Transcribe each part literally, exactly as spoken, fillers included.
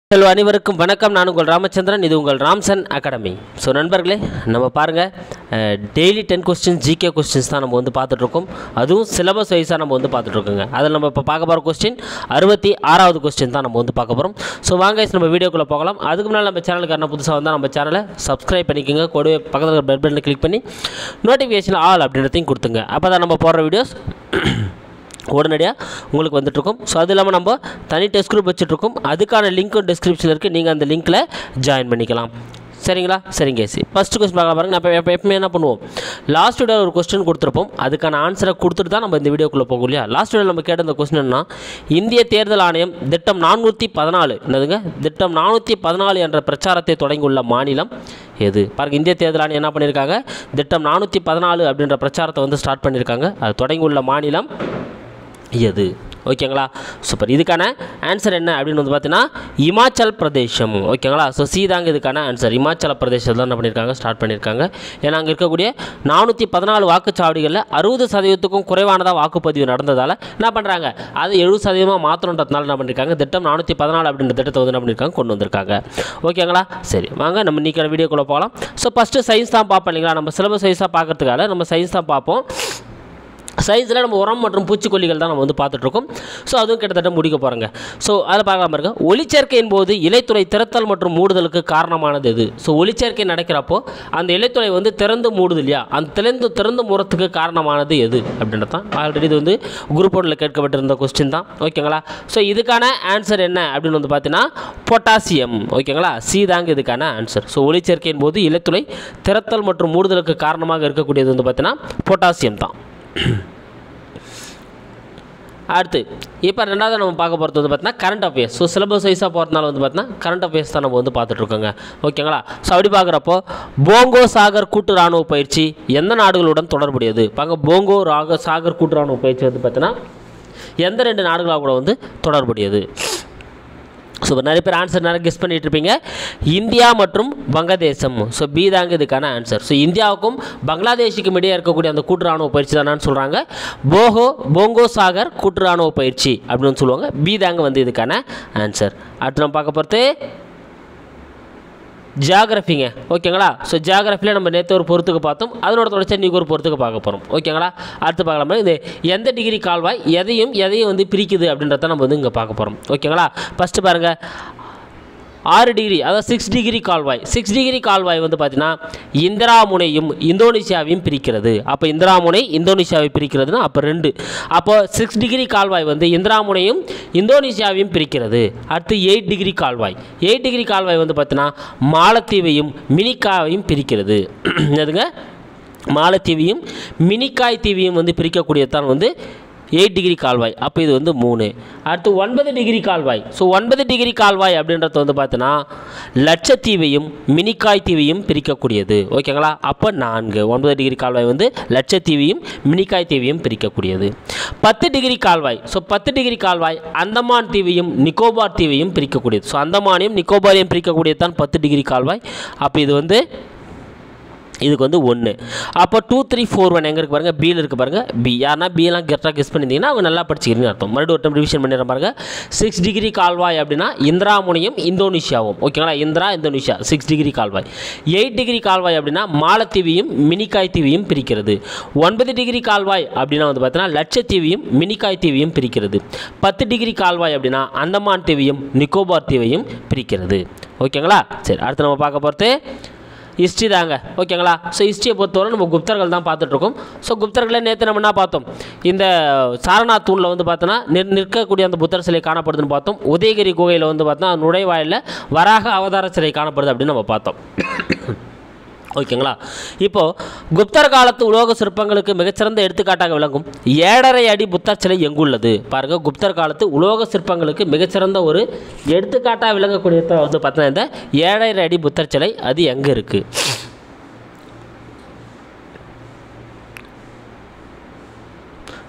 Hello அனைவருக்கும் வணக்கம். நான் உங்கள் ராமச்சந்திரன். இது உங்கள் ராம்சன் அகாடமி. ஸோ நண்பர்களே, நம்ம பாருங்கள், daily ten questions GK questions தான் நம்ம வந்து பார்த்துட்ருக்கோம். அதுவும் சிலபஸ் வைஸாக நம்ம வந்து பார்த்துட்ருக்கோங்க. அதில் நம்ம இப்போ பார்க்க போகிற கொஸ்டின் அறுபத்தி ஆறாவது கொஸ்டின் தான் நம்ம வந்து பார்க்க போகிறோம். ஸோ வாங்க நம்ம வீடியோக்குள்ளே போகலாம். அதுக்கு முன்னால் நம்ம சேனலுக்கு என்ன புதுசாக வந்தால் நம்ம சேனலை சப்ஸ்கிரைப் பண்ணிக்கோங்க. கூடவே பக்கத்தில் பெல் பட்டனை கிளிக் பண்ணி நோட்டிஃபிகேஷன் ஆல் அப்படின்றதையும் கொடுத்துங்க. அப்போ தான் நம்ம போடுற வீடியோஸ் உடனடியாக உங்களுக்கு வந்துட்டுருக்கும். ஸோ அது இல்லாமல் நம்ம தனி டெஸ்ட் குரூப் வச்சுட்ருக்கோம். அதுக்கான லிங்க்கும் டிஸ்கிரிப்ஷனில் இருக்குது. நீங்கள் அந்த லிங்க்கில் ஜாயின் பண்ணிக்கலாம். சரிங்களா? சரிங்க. சி ஃபஸ்ட்டு கொஸ்டின் பார்க்க பாருங்க. நான் இப்போ எப்பவுமே என்ன பண்ணுவோம், லாஸ்ட் வீடியோ ஒரு கொஸ்டின் கொடுத்துருப்போம். அதுக்கான ஆன்சரை கொடுத்துட்டு தான் நம்ம இந்த வீடியோக்குள்ளே போகும் இல்லையா? லாஸ்ட் வீடியோ நம்ம கேட்ட இந்த கொஸ்டின் என்ன, இந்திய தேர்தல் ஆணையம் திட்டம் நானூற்றி பதினாலு என்னதுங்க திட்டம் நானூற்றி பதினாலு என்ற பிரச்சாரத்தை தொடங்கியுள்ள மாநிலம் எது? பாருங்கள், இந்திய தேர்தல் ஆணையம் என்ன பண்ணியிருக்காங்க, திட்டம் நானூற்றி பதினாலு அப்படின்ற பிரச்சாரத்தை வந்து ஸ்டார்ட் பண்ணியிருக்காங்க. அது தொடங்கியுள்ள மாநிலம் எது? ஓகேங்களா? சூப்பர். இதுக்கான ஆன்சர் என்ன அப்படின்னு வந்து பார்த்தீங்கன்னா இமாச்சல் பிரதேசம். ஓகேங்களா? ஸோ சி தாங்க இதுக்கான ஆன்சர். இமாச்சல பிரதேசத்தில் தான் என்ன பண்ணியிருக்காங்க, ஸ்டார்ட் பண்ணியிருக்காங்க. ஏன்னா அங்கே இருக்கக்கூடிய நானூற்றி பதினாலு வாக்குச்சாவடிகளில் அறுபது சதவீதத்துக்கும் குறைவானதாக வாக்குப்பதிவு நடந்ததால் என்ன பண்ணுறாங்க, அது எழுபது சதவீதமாக மாற்றணுன்றதுனால என்ன பண்ணியிருக்காங்க, திட்டம் நானூற்றி பதினாலு அப்படின்ற திட்டத்தை வந்து என்ன பண்ணியிருக்காங்க, கொண்டு வந்திருக்காங்க. ஓகேங்களா? சரி, வாங்க நம்ம இன்றைக்கான வீடியோக்குள்ளே போகலாம். ஸோ ஃபஸ்ட்டு சயின்ஸ் தான் பார்ப்போம் இல்லைங்களா? நம்ம சிலபஸ் சயின்ஸாக பார்க்கறதுக்காக நம்ம சயின்ஸ் தான் பார்ப்போம். சயின்ஸில் நம்ம உரம் மற்றும் பூச்சிக்கொல்லிகள் தான் நம்ம வந்து பார்த்துட்ருக்கோம். ஸோ அதுவும் கிட்டத்தட்ட முடிக்க போகிறோங்க. ஸோ அதை பார்க்காம இருக்க, ஒளிச்சேர்க்கையின் போது இலைத்துறை திறத்தல் மற்றும் மூடுதலுக்கு காரணமானது எது? ஸோ ஒளிச்சேர்க்கை நடக்கிறப்போ அந்த இலைத்துறை வந்து திறந்து மூடுது இல்லையா, அந்த திறந்து திறந்து மூறத்துக்கு காரணமானது எது அப்படின்றது தான். ஆல்ரெடி இது வந்து குரூப் ஒன்றில் கேட்கப்பட்டிருந்த கொஸ்டின் தான். ஓகேங்களா? ஸோ இதுக்கான ஆன்சர் என்ன அப்படின்னு வந்து பார்த்தீங்கன்னா பொட்டாசியம். ஓகேங்களா? சி தாங்க இதுக்கான ஆன்சர். ஸோ ஒளிச்சேர்க்கையின் போது இலைத்துறை திறத்தல் மற்றும் மூடுதலுக்கு காரணமாக இருக்கக்கூடியது வந்து பார்த்தீங்கன்னா பொட்டாசியம் தான். அடுத்து இப்போ ரெண்டாவது நம்ம பார்க்க போகிறது வந்து பார்த்தீங்கன்னா கரண்ட் அஃபேர்ஸ். ஸோ சிலபஸ் வைஸாக போகிறதுனால வந்து பார்த்தீங்கன்னா கரண்ட் அஃபேர்ஸ் தான் நம்ம வந்து பார்த்துட்ருக்கோங்க. ஓகேங்களா? ஸோ அப்படி பார்க்குறப்போ போங்கோ சாகர் கூட்டு இராணுவ பயிற்சி எந்த நாடுகளுடன் தொடர்புடையது? பாருங்க, போங்கோ ராக சாகர் கூட்டு இராணுவ பயிற்சி வந்து பார்த்தீங்கன்னா எந்த ரெண்டு நாடுகளாக கூட வந்து தொடர்புடையது? ஸோ நிறைய பேர் ஆன்சர் நிறைய கெஸ் பண்ணிட்டு இருப்பீங்க. இந்தியா மற்றும் வங்கதேசம். ஸோ பி தாங்க இதுக்கான ஆன்சர். ஸோ இந்தியாவுக்கும் பங்களாதேஷுக்கும் இடையே இருக்கக்கூடிய அந்த கூட்டு ராணுவ பயிற்சி தானு சொல்கிறாங்க போகோ போங்கோ சாகர் கூட்டு ராணுவ பயிற்சி அப்படின்னு சொல்லுவாங்க. பி தாங்க வந்து இதுக்கான ஆன்சர். அடுத்து நம்ம பார்க்க போகிறது ஜியாகிரஃபிங்க. ஓகேங்களா? ஸோ ஜியாகிரஃபியில் நம்ம நேற்று ஒரு பொறுத்துக்கு பார்த்தோம். அதனோட தொடர்ச்சி இன்றைக்கி ஒரு பொறுத்துக்கு பார்க்க போகிறோம். ஓகேங்களா? அடுத்து பார்க்கலாமா, இது எந்த டிகிரி கால்வாய் எதையும் எதையும் வந்து பிரிக்குது அப்படின்றத நம்ம வந்து இங்கே பார்க்க போகிறோம். ஓகேங்களா? ஃபஸ்ட்டு பாருங்கள், ஆறு டிகிரி அதாவது சிக்ஸ் டிகிரி கால்வாய். சிக்ஸ் டிகிரி கால்வாய் வந்து பார்த்தீங்கன்னா இந்திரா முனையும் இந்தோனேஷியாவையும் பிரிக்கிறது. அப்போ இந்திரா முனை இந்தோனேஷியாவை பிரிக்கிறதுனா அப்போ ரெண்டு. அப்போ சிக்ஸ் டிகிரி கால்வாய் வந்து இந்திரா முனையும் இந்தோனேஷியாவையும் பிரிக்கிறது. அடுத்து எயிட் டிகிரி கால்வாய். எயிட் டிகிரி கால்வாய் வந்து பார்த்தீங்கன்னா மாலத்தீவையும் மினிக்காவையும் பிரிக்கிறது. எதுங்க? மாலத்தீவையும் மினிக்காய் தீவையும் வந்து பிரிக்கக்கூடியதான் வந்து எயிட் டிகிரி கால்வாய். அப்போ இது வந்து மூணு. அடுத்து ஒன்பது டிகிரி கால்வாய். ஸோ ஒன்பது டிகிரி கால்வாய் அப்படின்றது வந்து பார்த்தீங்கன்னா லட்சத்தீவையும் மினிக்காய் தீவையும் பிரிக்கக்கூடியது. ஓகேங்களா? அப்போ நான்கு. ஒன்பது டிகிரி கால்வாய் வந்து லட்சத்தீவையும் மினிக்காய் தீவையும் பிரிக்கக்கூடியது. பத்து டிகிரி கால்வாய். ஸோ பத்து டிகிரி கால்வாய் அந்தமான் தீவையும் நிக்கோபார் தீவையும் பிரிக்கக்கூடியது. ஸோ அந்தமானையும் நிக்கோபாரையும் பிரிக்கக்கூடியது தான் பத்து டிகிரி கால்வாய். அப்போ இது வந்து இதுக்கு வந்து ஒன்று. அப்போ டூ த்ரீ ஃபோர் ஒன் எங்கே இருக்குது பாருங்கள், பியில் இருக்குது பாருங்கள். பி யாருன்னா பியெல்லாம் கரெக்டாக கெஸ் பண்ணியிருந்தீங்கன்னா அவங்க நல்லா படிச்சிக்கிறீங்கன்னு அர்த்தம். மறுபடியும் ஒரு டைம் ரிவிஷன் பண்ணிடுற பாருங்கள். சிக்ஸ் டிகிரி கால்வாய் அப்படின்னா இந்திரா முனையும் இந்தோனேஷியாவும். ஓகேங்களா? இந்திரா இந்தோனேஷியா சிக்ஸ் டிகிரி கால்வாய். எயிட் டிகிரி கால்வாய் அப்படின்னா மாலத்தீவையும் மினிக்காய் தீவையும் பிரிக்கிறது. ஒன்பது டிகிரி கால்வாய் அப்படின்னா வந்து பார்த்தீங்கன்னா லட்சத்தீவையும் மினிக்காய் தீவையும் பிரிக்கிறது. பத்து டிகிரி கால்வாய் அப்படின்னா அந்தமான் தீவையும் நிக்கோபார் தீவையும் பிரிக்கிறது. ஓகேங்களா? சரி, அடுத்து நம்ம பார்க்க போகிறது ஹிஸ்ட்ரி தாங்க. ஓகேங்களா? ஸோ ஹிஸ்ட்ரியை பொறுத்தவரை நம்ம குப்தர்கள் தான் பார்த்துட்ருக்கோம். ஸோ குப்தர்களை நேற்று நம்ம என்ன பார்த்தோம், இந்த சாரநாத் தூணில் வந்து பார்த்தோன்னா நிற் நிற்கக்கூடிய அந்த புத்தர் சிலை காணப்படுதுன்னு பார்த்தோம். உதயகிரி குகையில் வந்து பார்த்தோன்னா நுழைவாயில் வராக அவதார சிலை காணப்படுது அப்படின்னு நம்ம பார்த்தோம். ஓகேங்களா? இப்போது குப்தர் காலத்து உலோக சிற்பங்களுக்கு மிகச்சிறந்த எடுத்துக்காட்டாக விளங்கும் ஏழரை அடி புத்தர் சிலை எங்குள்ளது? பாருங்கள், குப்தர் காலத்து உலோக சிற்பங்களுக்கு மிகச்சிறந்த ஒரு எடுத்துக்காட்டாக விளங்கக்கூடிய வந்து பார்த்தீங்கன்னா இந்த ஏழரை அடி புத்தர் சிலை அது எங்கே இருக்குது?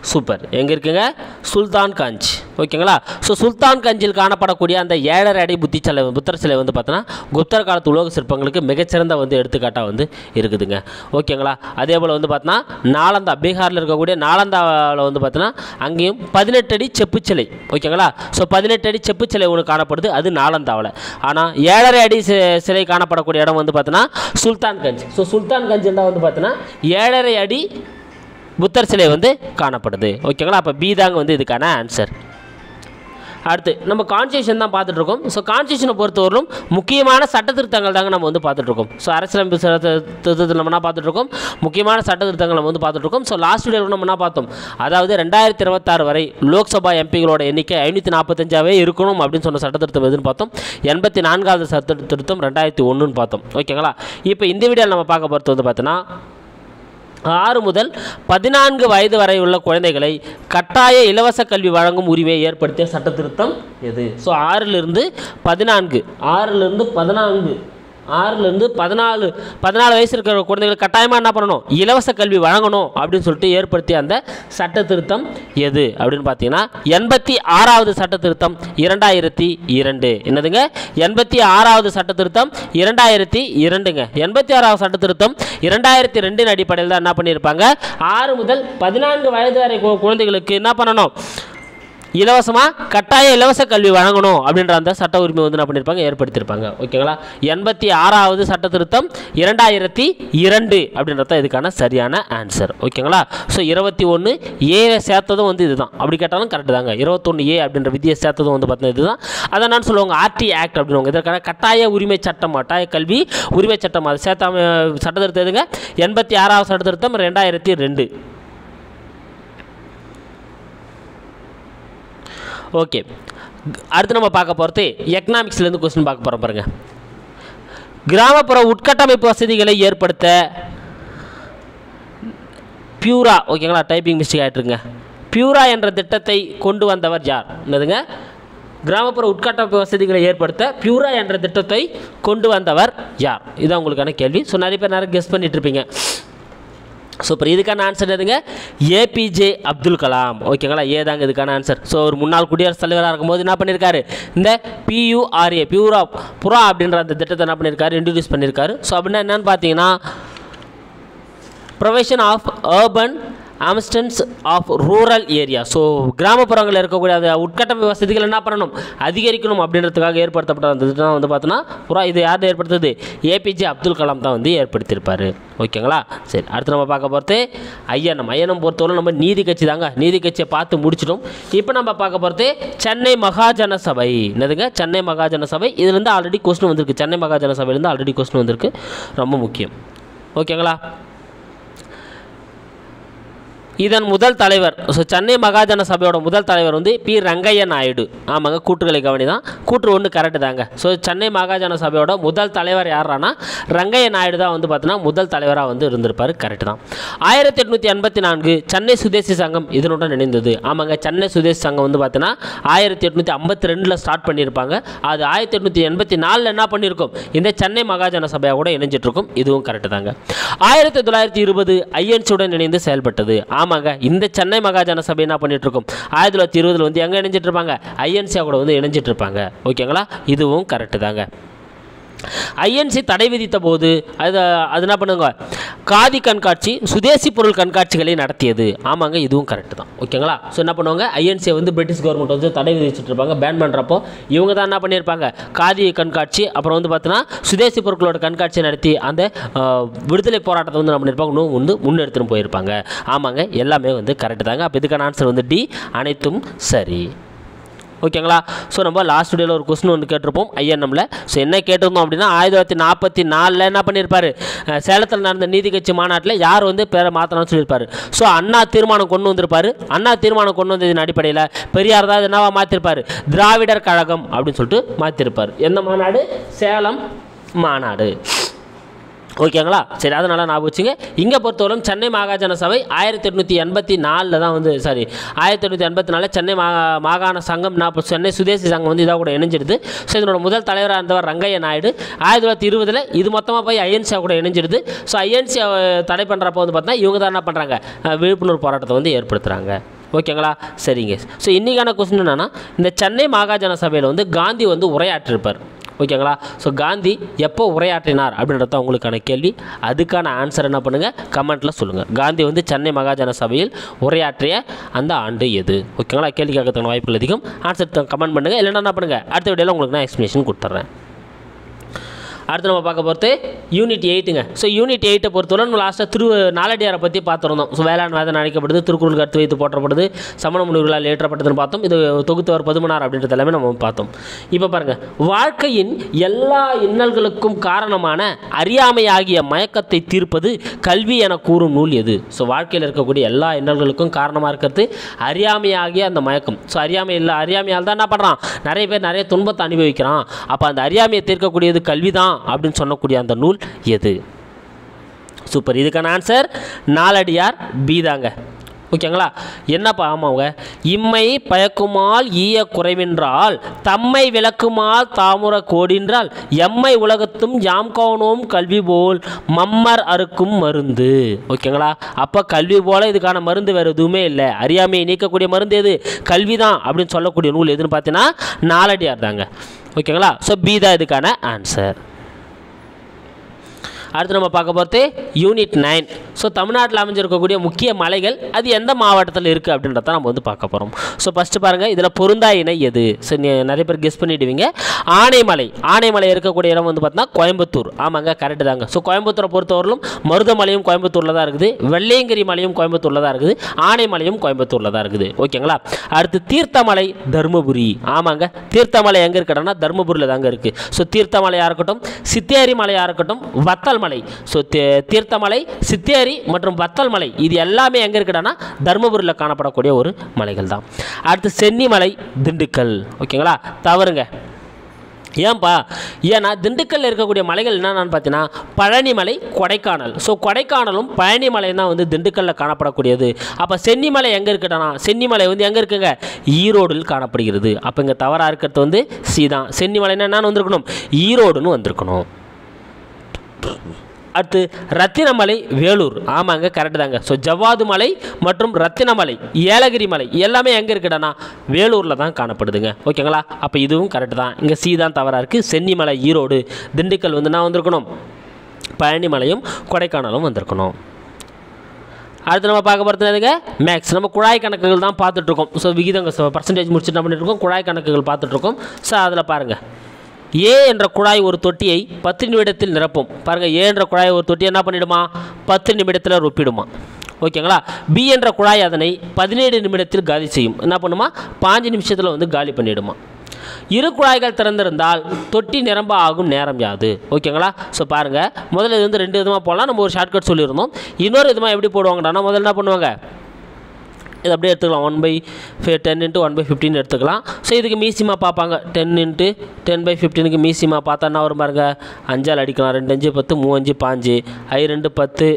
சூப்பர். எங்கே இருக்குங்க? சுல்தான்கஞ்ச். ஓகேங்களா? ஸோ சுல்தான்கஞ்சில் காணப்படக்கூடிய அந்த ஏழரை அடி புத்தி சிலை புத்தர் சிலை வந்து பார்த்தோன்னா குப்தர் காலத்து உலோக சிற்பங்களுக்கு மிகச்சிறந்த வந்து எடுத்துக்காட்டாக வந்து இருக்குதுங்க. ஓகேங்களா? அதே போல் வந்து பார்த்தோன்னா நாலந்தா, பீகாரில் இருக்கக்கூடிய நாலந்தாவில் வந்து பார்த்தோன்னா அங்கேயும் பதினெட்டு அடி செப்பு சிலை. ஓகேங்களா? ஸோ பதினெட்டு அடி செப்பு சிலை ஒன்று காணப்படுது, அது நாலந்தாவில். ஆனால் ஏழரை அடி சிலை காணப்படக்கூடிய இடம் வந்து பார்த்தோன்னா சுல்தான்கஞ்ச். ஸோ சுல்தான்கஞ்சில் தான் வந்து பார்த்தோன்னா ஏழரை அடி புத்தர் சிலை வந்து காணப்படுது. ஓகேங்களா? அப்போ பி தாங்க வந்து இதுக்கான ஆன்சர். அடுத்து நம்ம கான்ஸ்டியூஷன் தான் பார்த்துட்டு இருக்கோம். ஸோ கான்ஸ்டியூஷனை பொறுத்தவரைக்கும் முக்கியமான சட்ட திருத்தங்கள் தாங்க நம்ம வந்து பார்த்துட்டு இருக்கோம். ஸோ அரசியலமைப்பு திருத்தத்தில் நம்ம என்ன பார்த்துட்டு இருக்கோம்? முக்கியமான சட்ட திருத்தங்கள் நம்ம வந்து பார்த்துட்டு இருக்கோம். ஸோ லாஸ்ட் வீடியோவில் நம்ம என்ன பார்த்தோம்? அதாவது ரெண்டாயிரத்தி இருபத்தாறு வரை லோக்சபா எம்பிகளோட எண்ணிக்கை ஐநூற்றி நாற்பத்தஞ்சாவே இருக்கணும் அப்படின்னு சொன்ன சட்ட திருத்தம் எதுன்னு பார்த்தோம். எண்பத்தி நான்காவது சட்ட திருத்தம் ரெண்டாயிரத்தி ஒன்றுன்னு பார்த்தோம். ஓகேங்களா? இப்போ இந்த வீடியோவில் நம்ம பார்க்க போகிறது வந்து பார்த்தோன்னா ஆறு முதல் பதினான்கு வயது வரை உள்ள குழந்தைகளை கட்டாய இலவச கல்வி வழங்கும் உரிமையை ஏற்படுத்திய சட்ட திருத்தம் எது? ஸோ ஆறிலிருந்து பதினான்கு ஆறிலிருந்து பதினான்கு ஆறிலிருந்து பதினாலு பதினாலு வயசு இருக்கிற குழந்தைகளுக்கு கட்டாயமாக என்ன பண்ணணும்? இலவச கல்வி வழங்கணும் அப்படின்னு சொல்லிட்டு ஏற்படுத்திய அந்த சட்ட திருத்தம் எது அப்படின்னு பார்த்தீங்கன்னா எண்பத்தி ஆறாவது சட்ட திருத்தம் இரண்டாயிரத்தி இரண்டு. என்னதுங்க? எண்பத்தி ஆறாவது சட்ட திருத்தம் இரண்டாயிரத்தி இரண்டுங்க. எண்பத்தி ஆறாவது சட்ட திருத்தம் இரண்டாயிரத்தி ரெண்டின் அடிப்படையில் தான் என்ன பண்ணியிருப்பாங்க? ஆறு முதல் பதினான்கு வயது வரை குழந்தைகளுக்கு என்ன பண்ணணும்? இலவசமாக கட்டாய இலவச கல்வி வழங்கணும் அப்படின்ற அந்த சட்ட உரிமை வந்து என்ன பண்ணியிருப்பாங்க? ஏற்படுத்தியிருப்பாங்க. ஓகேங்களா? எண்பத்தி ஆறாவது சட்ட திருத்தம் இரண்டாயிரத்தி இரண்டு அப்படின்றத இதுக்கான சரியான ஆன்சர். ஓகேங்களா? ஸோ இருபத்தி ஒன்று ஏ சேர்த்ததும் வந்து இதுதான். அப்படி கேட்டாலும் கரெக்டு தாங்க. இருபத்தொன்று ஏ அப்படின்ற விதியை சேர்த்ததும் வந்து பார்த்தீங்கன்னா இதுதான். அதை நான் சொல்லுவாங்க ஆர்டி ஆக்ட் அப்படின்வாங்க. இதற்கான கட்டாய உரிமை சட்டம், கட்டாய கல்வி உரிமை சட்டம், அது சேர்த்தாம சட்ட திருத்தம் எதுங்க? எண்பத்தி ஆறாவது சட்ட திருத்தம் ரெண்டாயிரத்தி ரெண்டு. ஓகே, அடுத்து நம்ம பார்க்க போகிறது எக்கனாமிக்ஸ்லேருந்து கொஸ்டின் பார்க்க போகிறோம் பாருங்க. கிராமப்புற உட்கட்டமைப்பு வசதிகளை ஏற்படுத்த பியூரா, ஓகேங்களா? Typing mistake ஆகிட்டுருங்க. பியூரா என்ற திட்டத்தை கொண்டு வந்தவர் யார்? என்னதுங்க? கிராமப்புற உட்கட்டமைப்பு வசதிகளை ஏற்படுத்த பியூரா என்ற திட்டத்தை கொண்டு வந்தவர் யார்? இதுதான் உங்களுக்கான கேள்வி. ஸோ நிறைய பேர் நிறைய கெஸ் பண்ணிட்டு இருப்பீங்க. சூப்பர். இதுக்கான ஆன்சர் எதுங்க? ஏபிஜே அப்துல் கலாம். ஓகேங்களா? ஏ தாங்க இதுக்கான ஆன்சர். ஸோ ஒரு முன்னாள் குடியரசுத் தலைவராக இருக்கும்போது என்ன பண்ணியிருக்காரு? இந்த பியூஆர்ஏ, பியூரா புறா அப்படின்ற அந்த திட்டத்தை என்ன பண்ணியிருக்காரு? இன்ட்ரடியூஸ் பண்ணியிருக்காரு. ஸோ அப்படின்னா என்னன்னு பார்த்தீங்கன்னா provision of urban amenities of rural area. So கிராமப்புறங்களில் இருக்கக்கூடிய அந்த உட்கட்டமைப்பு வசதிகள் என்ன பண்ணணும்? அதிகரிக்கணும் அப்படின்றதுக்காக ஏற்படுத்தப்பட்ட அந்த திட்டம் வந்து பார்த்தோன்னா புறா இது யார் ஏற்படுத்துது? ஏபிஜே அப்துல் கலாம் தான் வந்து ஏற்படுத்தியிருப்பார். ஓகேங்களா? சரி, அடுத்து நம்ம பார்க்க போகிறது ஐஎன்எம். ஐஎன்எம் பொறுத்தவரை நம்ம நீதி கட்சி தாங்க. நீதி கட்சியை பார்த்து முடிச்சிட்டோம். இப்போ நம்ம பார்க்க போகிறது சென்னை மகாஜன சபை. என்னதுங்க? சென்னை மகாஜன சபை. இதுலேருந்து ஆல்ரெடி கொஸ்டின் வந்திருக்கு. சென்னை மகாஜன சபையிலேருந்து ஆல்ரெடி கொஸ்டின் வந்திருக்கு. ரொம்ப முக்கியம். ஓகேங்களா? இதன் முதல் தலைவர், ஸோ சென்னை மகாஜன சபையோட முதல் தலைவர் வந்து பி ரங்கையா நாயுடு. ஆமாங்க, கூற்றுகளை கவனி தான். கூற்று ஒன்று கரெக்டு தாங்க. ஸோ சென்னை மகாஜன சபையோட முதல் தலைவர் யாரானா ரங்கையா நாயுடு தான் வந்து பார்த்தீங்கன்னா முதல் தலைவராக வந்து இருந்திருப்பார். கரெக்டு தான். ஆயிரத்தி எட்நூற்றி எண்பத்தி நான்கு சென்னை சுதேசி சங்கம் இதனுடன் இணைந்தது. ஆமாங்க, சென்னை சுதேசி சங்கம் வந்து பார்த்தீங்கன்னா ஆயிரத்தி எட்நூற்றி ஐம்பத்தி ரெண்டில் ஸ்டார்ட் பண்ணியிருப்பாங்க. அது ஆயிரத்தி எட்நூற்றி எண்பத்தி நாலில் என்ன பண்ணியிருக்கும்? இந்த சென்னை மகாஜன சபையாக கூட இணைஞ்சிட்ருக்கும். இதுவும் கரெக்டு தாங்க. ஆயிரத்தி தொள்ளாயிரத்தி இருபது ஐஎன்சியுடன் இணைந்து செயல்பட்டது. ஆமாங்க, இந்த சென்னை மகாஜன சபை என்ன பண்ணிட்டு இருக்கும்? ஆயிரத்தி தொள்ளாயிரத்தி இருபதுல வந்து எங்கே இணைஞ்சிட்டு இருப்பாங்க? ஐஎன்சியா கூட வந்து இணைஞ்சிட்டு இருப்பாங்க. ஓகேங்களா? இதுவும் கரெக்டு தாங்க. ஐஎன்சி தடை விதித்த போது அது அது என்ன பண்ணுங்க? காதி கண்காட்சி, சுதேசி பொருள் கண்காட்சிகளை நடத்தியது. ஆமாங்க, இதுவும் கரெக்டு தான். ஓகேங்களா? ஸோ என்ன பண்ணுவாங்க? ஐஎன்சியை வந்து பிரிட்டிஷ் கவர்மெண்ட் வந்து தடை விதிச்சுட்டு இருப்பாங்க. பேன் பண்ணுறப்போ இவங்க தான் என்ன பண்ணியிருப்பாங்க? காதி கண்காட்சி, அப்புறம் வந்து பார்த்தீங்கன்னா சுதேசி பொருட்களோட கண்காட்சி நடத்தி அந்த விடுதலை போராட்டத்தை வந்து என்ன பண்ணியிருப்பாங்க? இன்னும் வந்து முன்னெடுத்துன்னு போயிருப்பாங்க. ஆமாங்க, எல்லாமே வந்து கரெக்டு தாங்க. அப்போ இதுக்கான ஆன்சர் வந்து டி, அனைத்தும் சரி. ஓகேங்களா? ஸோ நம்ம லாஸ்ட் வீடியோவில் ஒரு கொஸ்டின் வந்து கேட்டிருப்போம் ஐஎன்எம்ல. ஸோ என்ன கேட்டிருந்தோம் அப்படின்னா ஆயிரத்தி தொள்ளாயிரத்தி நாற்பத்தி நாலில் என்ன பண்ணியிருப்பார்? சேலத்தில் நடந்த நீதி கட்சி மாநாட்டில் யார் வந்து பேரை மாற்றணும்னு சொல்லியிருப்பார். ஸோ அண்ணா தீர்மானம் கொண்டு வந்திருப்பார். அண்ணா தீர்மானம் கொண்டு வந்ததின் அடிப்படையில் பெரியார் தான் என்னவா மாற்றிருப்பார்? திராவிடர் கழகம் அப்படின்னு சொல்லிட்டு மாற்றிருப்பார். எந்த மாநாடு? சேலம் மாநாடு. ஓகேங்களா? சரி, அதனால் ஞாபகம் வச்சுங்க. இங்கே பொறுத்தவரைக்கும் சென்னை மகாஜன சபை ஆயிரத்தி எட்நூற்றி எண்பத்தி நாலில் தான் வந்து சாரி ஆயிரத்தி எட்நூற்றி எண்பத்தி நாலில் சென்னை மா மாகாண சங்கம் நான் சென்னை சுதேசி சங்கம் வந்து இதாக கூட இணைஞ்சிடுது. ஸோ இதனோட முதல் தலைவராக இருந்தவர் ரங்கையா நாயுடு. ஆயிரத்தி தொள்ளாயிரத்தி இருபதில் இது மொத்தமாக போய் ஐஎன்சியாக கூட இணைஞ்சிடுது. ஸோ ஐஎன்சி தடை பண்ணுறப்போ வந்து பார்த்தீங்கன்னா இவங்க தான் என்ன பண்ணுறாங்க? விழிப்புணர்வு போராட்டத்தை வந்து ஏற்படுத்துகிறாங்க. ஓகேங்களா? சரிங்க. ஸோ இன்றைக்கான கொஸ்டின் என்னென்னா, இந்த சென்னை மாகாஜன சபையில் வந்து காந்தி வந்து உரையாற்றிருப்பார். ஓகேங்களா? ஸோ காந்தி எப்போ உரையாற்றினார் அப்படின்றது தான் உங்களுக்கான கேள்வி. அதுக்கான ஆன்சர் என்ன பண்ணுங்கள், கமெண்ட்டில் சொல்லுங்கள். காந்தி வந்து சென்னை மகாஜன சபையில் உரையாற்றிய அந்த ஆண்டு எது? ஓகேங்களா? கேள்வி கேட்கறதுக்கான வாய்ப்புகள் அதிகம். ஆன்சர் கமெண்ட் பண்ணுங்கள். இல்லைன்னா என்ன பண்ணுங்கள், அடுத்த வீடியோவில் உங்களுக்கு நான் எக்ஸ்ப்ளனேஷன் கொடுத்துட்றேன். அடுத்து நம்ம பார்க்க போகிறது யூனிட் எயிட்டுங்க. ஸோ யூனிட் எயிட்டை பொறுத்தவரை நம்ம லாஸ்ட்டாக திரு நாலடியாரை பற்றி பார்த்துருந்தோம். ஸோ வேளாண் வேதனை அழைக்கப்படுது, திருக்குறள் கருத்து வைத்து போற்றப்படுது, சமண முனிவர்களால் ஏற்றப்பட்டதுன்னு பார்த்தோம். இது தொகுத்தவர் பதுமனார் அப்படின்றது எல்லாமே நம்ம பார்த்தோம். இப்போ பாருங்கள், வாழ்க்கையின் எல்லா இன்னல்களுக்கும் காரணமான அறியாமை ஆகிய மயக்கத்தை தீர்ப்பது கல்வி என கூறும் நூல் எது? ஸோ வாழ்க்கையில் இருக்கக்கூடிய எல்லா இன்னல்களுக்கும் காரணமாக இருக்கிறது அறியாமை ஆகிய அந்த மயக்கம். ஸோ அறியாமை இல்லை, அறியாமையால் தான் என்ன பண்ணுறான், நிறைய பேர் நிறைய துன்பத்தை அனுபவிக்கிறான். அப்போ அந்த அறியாமையை தீர்க்கக்கூடியது கல்வி தான் அப்படின்னு சொல்லக்கூடிய அந்த நூல் எது? சூப்பர். இதுக்கான ஆன்சர் நாலடியார் பி தாங்க. ஓகேங்களா? என்னப்பா? ஆமாங்க. இம்மை பயக்குமால் ஈய குறைவென்றால் தம்மை விளக்குமால் தாமுற கோடின்றால் எம்மை உலகத்தும் யாம் கவனோம் கல்வி போல் மம்மர் அறுக்கும் மருந்து. ஓகேங்களா? அப்போ கல்வி போல் இதுக்கான மருந்து வேறு எதுவுமே இல்லை. அறியாமையை நீக்கக்கூடிய மருந்து எது? கல்வி தான் அப்படின்னு சொல்லக்கூடிய நூல் எதுன்னு பார்த்தீங்கன்னா நாலடியார் தாங்க. ஓகேங்களா? ஸோ பி தான் இதுக்கான ஆன்சர். அடுத்து நம்ம பார்க்க போகிறது யூனிட் நைன். ஸோ தமிழ்நாட்டில் அமைஞ்சிருக்கக்கூடிய முக்கிய மலைகள் அது எந்த மாவட்டத்தில் இருக்குது அப்படின்றத நம்ம வந்து பார்க்க போகிறோம். ஸோ ஃபஸ்ட்டு பாருங்கள், இதில் பொருந்தா இணை எது? ஸோ நிறைய பேர் கெஸ் பண்ணிவிடுவீங்க. ஆனைமலை. ஆனைமலை இருக்கக்கூடிய இடம் வந்து பார்த்தீங்கன்னா கோயம்புத்தூர். ஆமாங்க, கரெக்டு தாங்க. ஸோ கோயம்புத்தூரை பொறுத்தவரையிலும் மருதமலையும் கோயம்புத்தூரில் தான் இருக்குது, வெள்ளையங்கிரி மலையும் கோயம்புத்தூரில் தான் இருக்குது, ஆனைமலையும் கோயம்புத்தூரில் தான் இருக்குது. ஓகேங்களா? அடுத்து தீர்த்தமலை தருமபுரி. ஆமாங்க, தீர்த்தமலை எங்கே இருக்குன்னா தருமபுரியில் தாங்க இருக்குது. ஸோ தீர்த்தமலையாக இருக்கட்டும், சித்தேரி மலையாக இருக்கட்டும், வத்தல் மலை. ஸோ தீர்த்தமலை, சித்தேரி மற்றும் வத்தல் மலை இது எல்லாமே எங்கே இருக்குன்னா தர்மபுரியில் காணப்படக்கூடிய ஒரு மலைகள் தான். அடுத்து சென்னிமலை திண்டுக்கல். ஓகேங்களா? தவறுங்க. ஏன்பா? ஏன்னா திண்டுக்கல்லில் இருக்கக்கூடிய மலைகள் என்னென்னு பார்த்தீங்கன்னா பழனிமலை, கொடைக்கானல். ஸோ கொடைக்கானலும் பழனிமலை தான் வந்து திண்டுக்கல்லில் காணப்படக்கூடியது. அப்போ சென்னிமலை எங்கே இருக்குன்னா, சென்னிமலை வந்து எங்கே இருக்குங்க, ஈரோடில் காணப்படுகிறது. அப்போ இங்கே தவறாக இருக்கிறது வந்து சி தான். சென்னிமலைன்னா என்னன்னு வந்திருக்கணும், ஈரோடுன்னு வந்திருக்கணும். அடுத்து ரத்தினமலை வேலூர். ஆமாங்க, கரெக்டு தாங்க. ஸோ ஜவ்வாது மலை மற்றும் ரத்தினமலை, ஏலகிரி மலை எல்லாமே எங்கே இருக்குடனா வேலூரில் தான் காணப்படுதுங்க. ஓகேங்களா? அப்போ இதுவும் கரெக்டு தான். இங்கே சி தான் தவறாக இருக்குது. சென்னிமலை ஈரோடு, திண்டுக்கல் வந்து நான் வந்திருக்கணும் பழனிமலையும் கொடைக்கானலும் வந்திருக்கணும். அடுத்து நம்ம பார்க்க போகிறதுங்க மேக்ஸ். நம்ம குழாய் கணக்குகள் தான் பார்த்துட்ருக்கோம். ஸோ விகிதங்க பர்சன்டேஜ் முடிச்சுட்டு என்ன பண்ணிட்டுருக்கோம், குழாய் கணக்குகள் பார்த்துட்ருக்கோம். ஸோ அதில் பாருங்கள், ஏ என்ற குழாய் ஒரு தொட்டியை பத்து நிமிடத்தில் நிரப்பும். பாருங்கள், ஏ என்ற குழாய் ஒரு தொட்டியை என்ன பண்ணிவிடுமா, பத்து நிமிடத்தில் ரொப்பிடுமா. ஓகேங்களா? பி என்ற குழாய் அதனை பதினேழு நிமிடத்தில் காலி செய்யும். என்ன பண்ணுமா, பாஞ்சு நிமிஷத்தில் வந்து காலி பண்ணிவிடுமா. இரு குழாய்கள் திறந்திருந்தால் தொட்டி நிரம்ப ஆகும் நேரம் யாது? ஓகேங்களா? ஸோ பாருங்கள், முதல்ல இது வந்து ரெண்டு விதமாக போகலாம். நம்ம ஒரு ஷார்ட்கட் சொல்லியிருந்தோம். இன்னொரு விதமாக எப்படி போடுவாங்கடானா, முதல்ல என்ன பண்ணுவாங்க, இது அப்படியே எடுத்துக்கலாம். One by ten into one by fifteen எடுத்துக்கலாம். ஸோ இதுக்கு மீசிமா பார்ப்பாங்க. டென் இன்ட்டு டென் பை ஃபிஃப்டீனுக்கு மீசிமா பார்த்தா என்ன வரும் பாருங்க, அஞ்சால் அடிக்கலாம். ரெண்டு அஞ்சு பத்து, மூ அஞ்சு பாஞ்சு, ஐ ரெண்டு பத்து,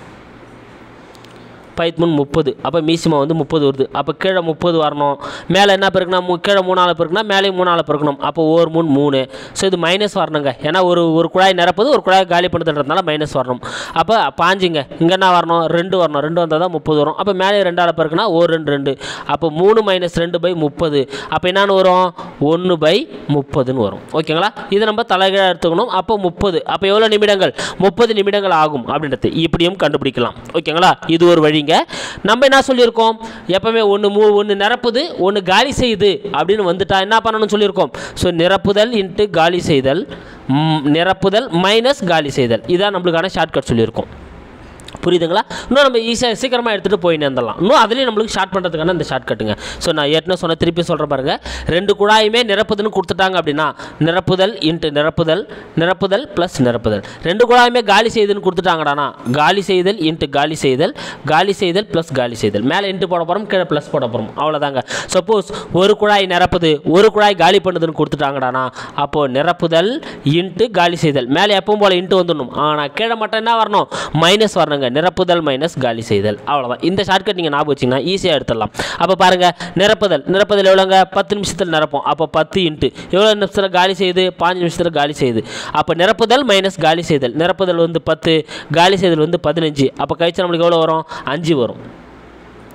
பைத் மூணு முப்பது. அப்போ மீசிமா வந்து முப்பது வருது. அப்போ கீழே முப்பது வரணும். மேலே என்ன பெருக்குனா, கீழே மூணால் பெருக்குனா மேலே மூணால் பெருக்கணும். அப்போ ஒரு மூணு மூணு. ஸோ இது மைனஸ் வரணுங்க. ஏன்னா ஒரு ஒரு குழாய் நிரப்புது, ஒரு குழாய் காலி பண்ணுறதுனால மைனஸ் வரணும். அப்போ பாஞ்சுங்க, இங்கே என்ன வரணும், ரெண்டு வரணும். ரெண்டு வந்தால் தான் முப்பது வரும். அப்போ மேலே ரெண்டால் பெருக்குனா ஒரு ரெண்டு ரெண்டு. அப்போ மூணு மைனஸ் ரெண்டு பை முப்பது. அப்போ என்னென்னு வரும், ஒன்று பை முப்பதுன்னு வரும். ஓகேங்களா? இதை நம்ம தலைகீழாக எடுத்துக்கணும். அப்போ முப்பது. அப்போ எவ்வளோ நிமிடங்கள், முப்பது நிமிடங்கள் ஆகும் அப்படின்றது இப்படியும் கண்டுபிடிக்கலாம். ஓகேங்களா? இது ஒரு வழி. நம்ம என்ன சொல்லியிருக்கோம், எப்பவுமே ஒன்று மூ ஒன்று நிரப்புது, ஒன்று காலி செய்யுது அப்படின்னு வந்துட்டா என்ன பண்ணணும்னு சொல்லியிருக்கோம். ஸோ நிரப்புதல் இன்ட்டு காலி செய்தல், நிரப்புதல் மைனஸ் காலி செய்தல், இதான் நம்மளுக்கான ஷார்ட்கட் சொல்லியிருக்கோம். புரியுதுங்களா? இன்னும் நம்ம ஈஸியாக சீக்கிரமாக எடுத்துகிட்டு போயின்னு வந்துடலாம். இன்னும் அதுலேயும் நம்மளுக்கு ஷார்ட் பண்ணுறதுக்கான இந்த ஷார்ட் கட்டுங்க. ஸோ நான் ஏற்கனவே சொன்ன திருப்பி சொல்கிற பாருங்க, ரெண்டு குழாயுமே நிரப்புதுன்னு கொடுத்துட்டாங்க அப்படின்னா நிரப்புதல் இன்ட்டு நிரப்புதல், நிரப்புதல் ப்ளஸ் நிரப்புதல். ரெண்டு குழாயுமே காலி செய்தல்னு கொடுத்துட்டாங்கடானா காலி செய்தல் இன்ட்டு காலி செய்தல், காலி செய்தல் ப்ளஸ் காலி செய்தல். மேலே இன்ட்டு போட போகிறோம், கீழே ப்ளஸ் போட போகிறோம். அவ்வளோதாங்க. சப்போஸ் ஒரு குழாய் நிரப்புது, ஒரு குழாய் காலி பண்ணுதுன்னு கொடுத்துட்டாங்கடானா அப்போது நிரப்புதல் இன்ட்டு காலி செய்தல். மேலே எப்பவும் போல் இன்ட்டு வந்துடணும். ஆனால் கீழே மட்டும் என்ன வரணும், மைனஸ் வரணுங்க. நிரப்புதல் மைனஸ் காலி செய்தல். அவ்வளோதான். இந்த ஷார்ட்கட் நீங்கள் ஞாபகம் வச்சிங்கன்னா ஈஸியாக எடுத்துடலாம். அப்போ பாருங்கள், நிரப்புதல் நிரப்புதல் எவ்வளோங்க, பத்து நிமிஷத்தில் நிரப்போம். அப்போ பத்து இன்ட்டு எவ்வளோ நிமிஷத்தில் காலி செய்யுது, பாஞ்சு நிமிஷத்தில் காலி செய்யுது. அப்போ நிரப்புதல் மைனஸ் காலி செய்தல், நிரப்புதல் வந்து பத்து, காலி செய்தல் வந்து பதினஞ்சு. அப்போ கழிச்சு நம்மளுக்கு எவ்வளோ வரும், அஞ்சு வரும்.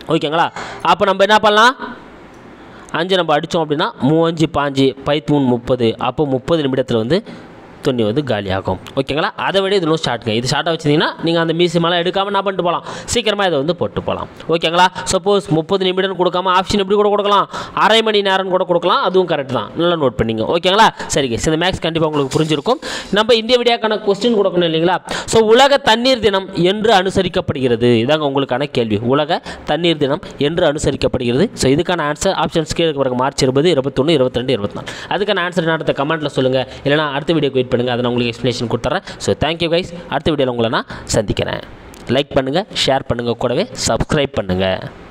ஓகேங்களா? அப்போ நம்ம என்ன பண்ணலாம், அஞ்சு நம்ம அடித்தோம் அப்படின்னா மூவஞ்சு பாஞ்சு பைத்தூண் முப்பது, அப்போ முப்பது நிமிடத்தில் வந்து துணி வந்து காலியாகும். ஓகேங்களா? அதை விட இது இன்னும் ஷார்ட்டுங்க. இது ஷார்ட்டாக வச்சுருந்தீங்கன்னா நீங்கள் அந்த மீசி மேலே எடுக்காமல் என்ன பண்ணிட்டு போகலாம், சீக்கிரமாக இதை வந்து போட்டு போகலாம். ஓகேங்களா? சப்போஸ் முப்பது நிமிடம் கொடுக்காம ஆப்ஷன் எப்படி கூட கொடுக்கலாம், அரை மணி நேரம் கூட கொடுக்கலாம், அதுவும் கரெக்ட் தான். நல்லா நோட் பண்ணிங்க. ஓகேங்களா? சரிங்க, இந்த மேக்ஸ் கண்டிப்பாக உங்களுக்கு புரிஞ்சிருக்கும். நம்ம இந்திய விடியாக்கான கொஸ்டின் கொடுக்கணும் இல்லைங்களா? ஸோ உலக தண்ணீர் தினம் என்று அனுசரிக்கப்படுகிறது, இதாங்க உங்களுக்கான கேள்வி. உலக தண்ணீர் தினம் என்று அனுசரிக்கப்படுகிறது. ஸோ இதுக்கான ஆன்சர் ஆப்ஷன்ஸ் கீழே பிறகு மார்ச் இருபது, இருபத்தொன்று, இருபத்தி ரெண்டு, இருபத்தி நாலு. அதுக்கான ஆன்சர் நான் கமெண்ட்டில் சொல்லுங்கள், இல்லைனா அடுத்த வீடியோக்கு வெயிட் பண்ணுங்கள், அதை நான் உங்களுக்கு எக்ஸ்ப்ளனேஷன் கொடுத்துறேன். So thank you guys. அடுத்த வீடியோவில் உங்களை நான் சந்திக்கிறேன். லைக் பண்ணுங்கள், ஷேர் பண்ணுங்கள், கூடவே சப்ஸ்கிரைப் பண்ணுங்கள்.